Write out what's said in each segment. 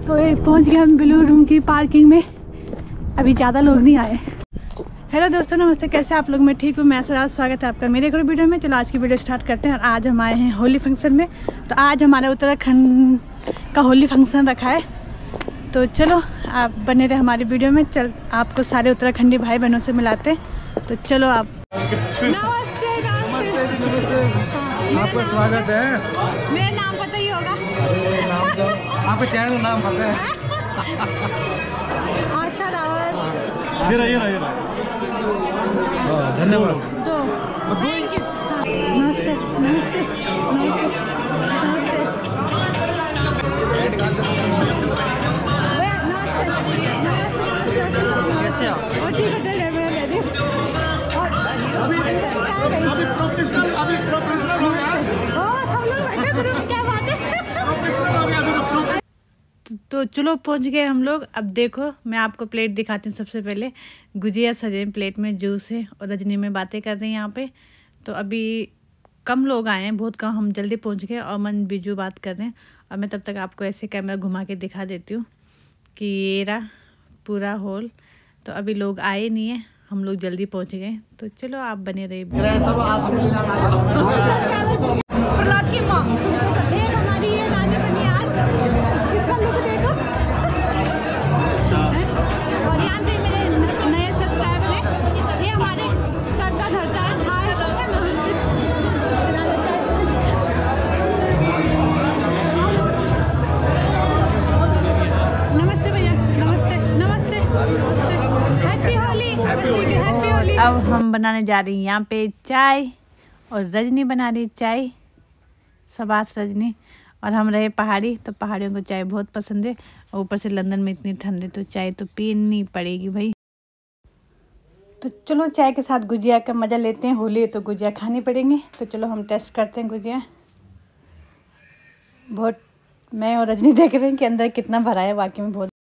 तो पहुंच गए हम ब्लू रूम की पार्किंग में। अभी ज़्यादा लोग नहीं आए। हेलो दोस्तों, नमस्ते। कैसे आप लोग? मैं ठीक हूँ। मैं सुराज, स्वागत है आपका मेरे एक और वीडियो में। चलो आज की वीडियो स्टार्ट करते हैं। और आज हम आए हैं होली फंक्शन में। तो आज हमारे उत्तराखंड का होली फंक्शन रखा है। तो चलो आप बने रहे हमारी वीडियो में। चल आपको सारे उत्तराखंडी भाई बहनों से मिलाते। तो चलो आप। नमस्ते जी, नमस्ते। आपका स्वागत है। मेरा नाम पता ही होगा। अरे नाम तो आपका चैनल नाम पता है। आशा रावत। ये रहा। धन्यवाद। तो नमस्ते नमस्ते कैसे आप? अभी प्रोफेशनल हो गया। क्या बात है। तो चलो पहुंच गए हम लोग। अब देखो मैं आपको प्लेट दिखाती हूँ। सबसे पहले गुजिया सजे प्लेट में, जूस है और रजनी में बातें कर रहे हैं यहाँ पे। तो अभी कम लोग आए हैं, बहुत कम। हम जल्दी पहुंच गए। और मन बिजू बात कर रहे हैं। और मैं तब तक आपको ऐसे कैमरा घुमा के दिखा देती हूँ कि ये रहा पूरा हॉल। तो अभी लोग आए नहीं है, हम लोग जल्दी पहुंच गए। तो चलो आप बने रहिए। प्रहलाद की माँ हमारी ये रानी बनी आज। इसका लुक देखो। और यहाँ पे मेरे नए सब्सक्राइबर हैं। ये हमारे करता धरता है। नमस्ते भैया, नमस्ते नमस्ते नमस्ते। हैप्पी होली। हैप्पी होली। अब हम बनाने जा रही हैं यहाँ पे चाय। और रजनी बना रही चाय। शाबाश रजनी। और हम रहे पहाड़ी, तो पहाड़ियों को चाय बहुत पसंद है। और ऊपर से लंदन में इतनी ठंड है तो चाय तो पीनी पड़ेगी भाई। तो चलो चाय के साथ गुजिया का मज़ा लेते हैं। होली है तो गुजिया खानी पड़ेंगी। तो चलो हम टेस्ट करते हैं गुजिया। बहुत मैं और रजनी देख रहे हैं कि अंदर कितना भरा है। वाकई में बहुत।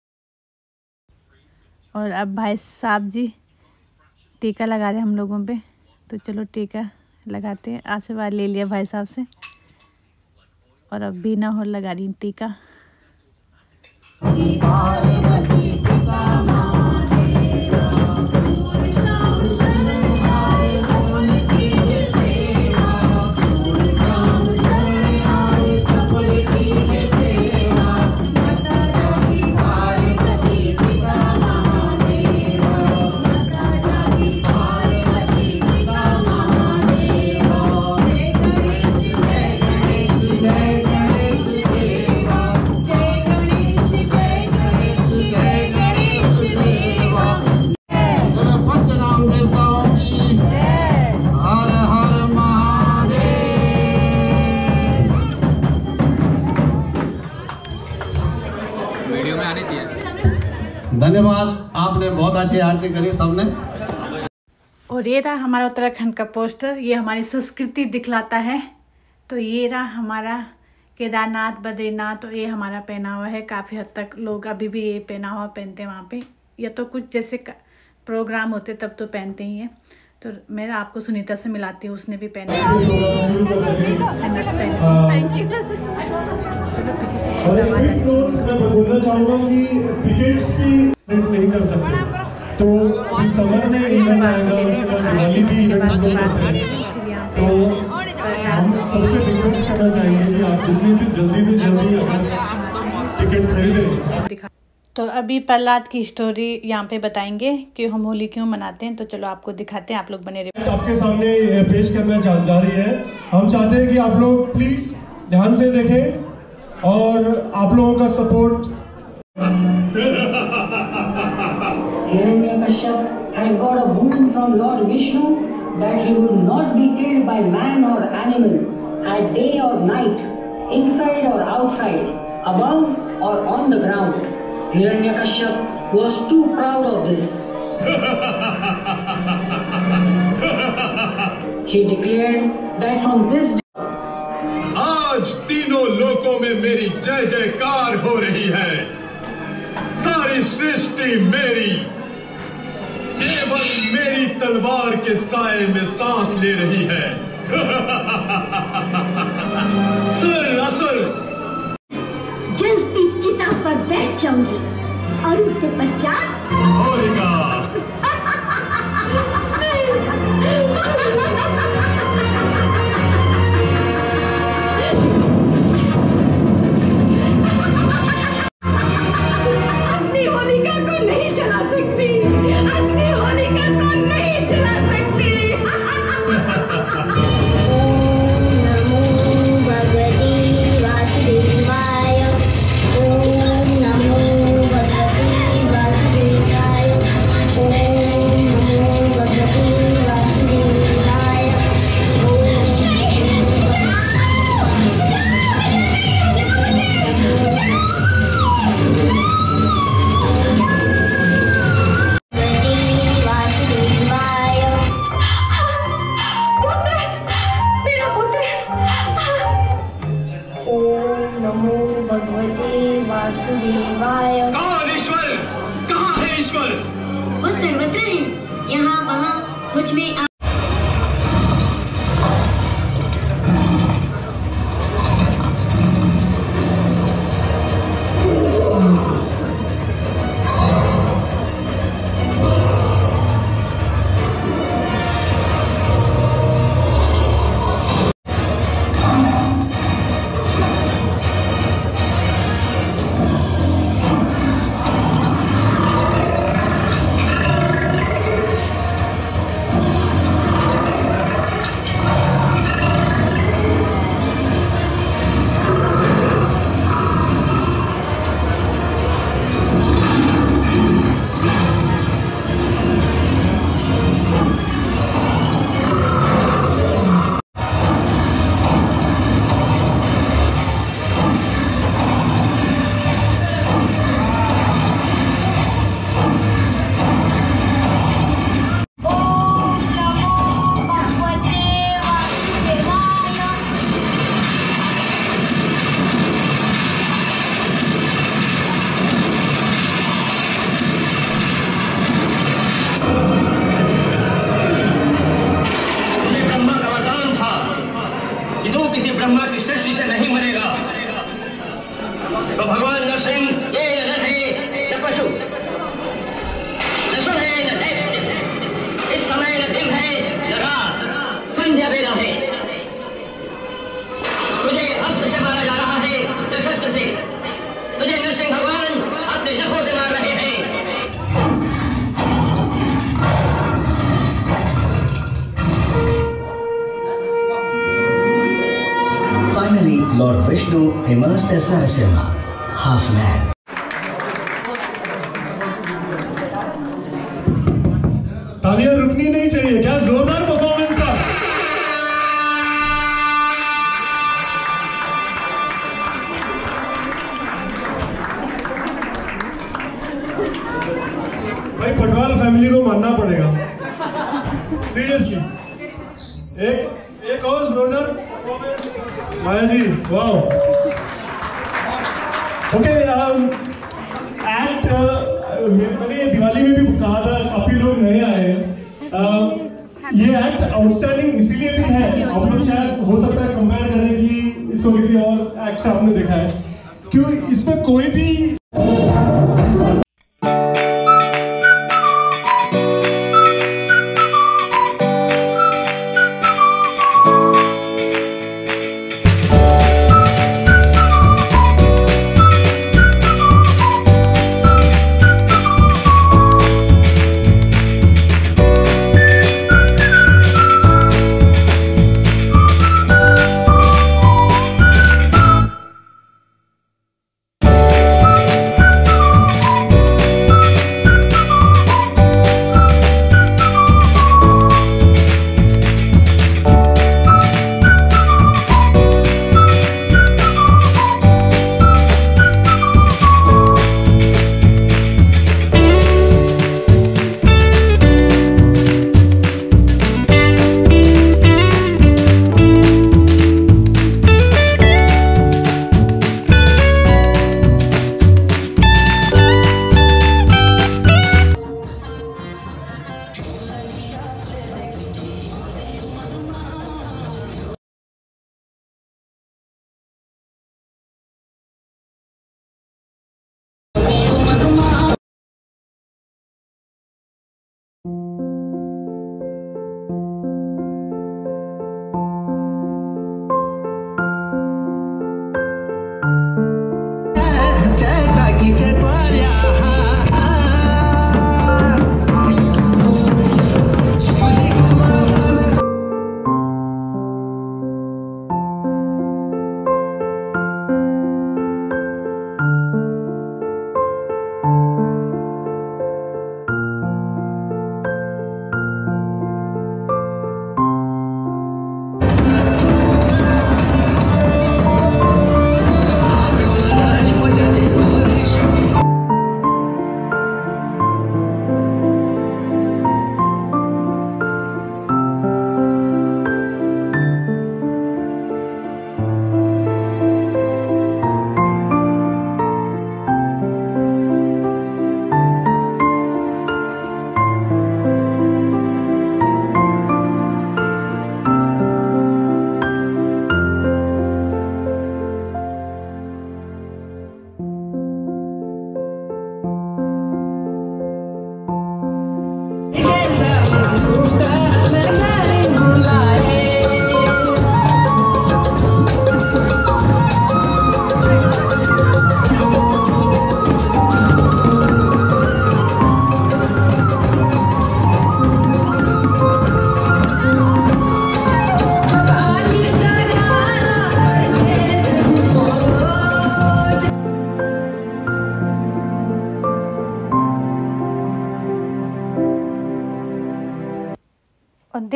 और अब भाई साहब जी टीका लगा रहे हैं हम लोगों पे। तो चलो टीका लगाते हैं। आशीर्वाद ले लिया भाई साहब से। और अब भी ना हो लगा रही टीका। धन्यवाद, आपने बहुत अच्छी आरती करी सबने। और ये रहा हमारा उत्तराखंड का पोस्टर। ये हमारी संस्कृति दिखलाता है। तो ये रहा हमारा केदारनाथ, बद्रीनाथ। तो ये हमारा पहनावा है। काफ़ी हद तक लोग अभी भी ये पहनावा पहनते हैं वहाँ पे। या तो कुछ जैसे प्रोग्राम होते तब तो पहनते ही हैं। तो मैं आपको सुनीता से मिलाती हूँ, उसने भी पहना है। Thank you. चलो पीछे से बोलना चाहूँगा कि टिकट्स की नहीं कर सकते। तो इस समर में इवेंट आएगा, उसके बाद दिवाली भी इवेंट करते हैं। तो हम सबसे रिक्वेस्ट करना चाहेंगे कि आप जल्दी से जल्दी अगर टिकट खरीदें। तो अभी प्रहलाद की स्टोरी यहाँ पे बताएंगे कि हम होली क्यों मनाते हैं। तो चलो आपको दिखाते हैं, आप लोग बने रहिए। आपके सामने पेश करना जा रही है। हम चाहते हैं कि आप लोग प्लीज ध्यान से देखें और आप लोगों का support. Hiranyakashipu had got a wound from Lord Vishnu that he would not be killed by man or animal, at day or night, inside or outside, above or on the ground. Hiranyakashipu was too proud of this. He declared that from this day, आज तीनों लोकों में मेरी जय जयकार हो रही है। सारी सृष्टि मेरी, केवल मेरी तलवार के साए में सांस ले रही है। सुर असुर जलती चिता पर बैठ जाऊंगी और उसके पश्चात होलिका। अपनी होलिका को नहीं चला सकती, अपनी होलिका को नहीं चला सकती। कौन ईश्वर? कहाँ है ईश्वर? वो सर्वत्र है, यहाँ वहाँ मुझ में ब्रह्मा की सृष्टि से नहीं मरेगा तो भगवान नरसिंह ये न नर है न पशु न सुर है न दैत्य, इस समय न दिन है न रात, संध्या बेला है। तुझे अस्त्र से मारा जा रहा है न शस्त्र से, तुझे नरसिंह भगवान अपने नखों से मार रहे हैं। Finally, Lord Vishnu emerged as Narasimha, half man. तालियां रुकनी नहीं चाहिए, क्या जोरदार परफॉर्मेंस था। भाई पटवाल फैमिली को मानना पड़ेगा सीरियसली। एक और जोरदार Maya ji, wow. Okay, act मैंने ये दिवाली में भी कहा था, काफी लोग नए आए हैं। ये एक्ट आउटस्टैंडिंग इसीलिए भी है, आप लोग शायद हो सकता है कंपेयर करें कि इसको किसी और एक्ट से आपने देखा है, क्यों इसमें कोई भी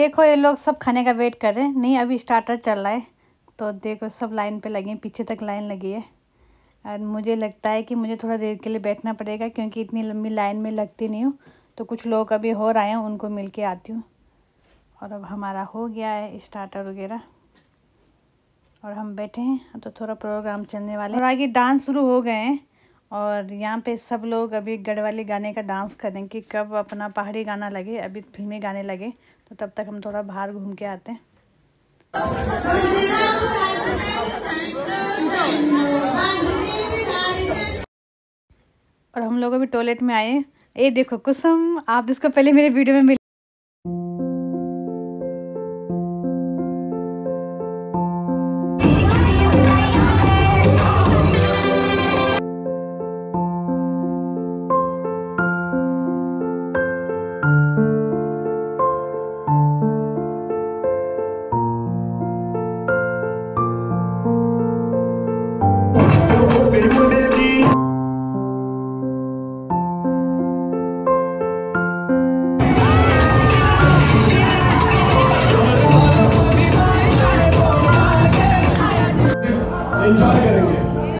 देखो ये लोग सब खाने का वेट कर रहे हैं। नहीं, अभी स्टार्टर चल रहा है। तो देखो सब लाइन पे लगे हैं, पीछे तक लाइन लगी है। और मुझे लगता है कि मुझे थोड़ा देर के लिए बैठना पड़ेगा, क्योंकि इतनी लंबी लाइन में लगती नहीं हूँ। तो कुछ लोग अभी हो रहे हैं, उनको मिल के आती हूँ। और अब हमारा हो गया है स्टार्टर वगैरह और हम बैठे हैं। तो थोड़ा प्रोग्राम चलने वाला है और आगे डांस शुरू हो गए हैं। और यहाँ पे सब लोग अभी गढ़वाली गाने का डांस करेंगे। कब अपना पहाड़ी गाना लगे, अभी फिल्मी गाने लगे, तो तब तक हम थोड़ा बाहर घूम के आते हैं। और हम लोग अभी टॉयलेट में आए। ये देखो कुसुम, आप जिसको पहले मेरे वीडियो में मिले। मेरी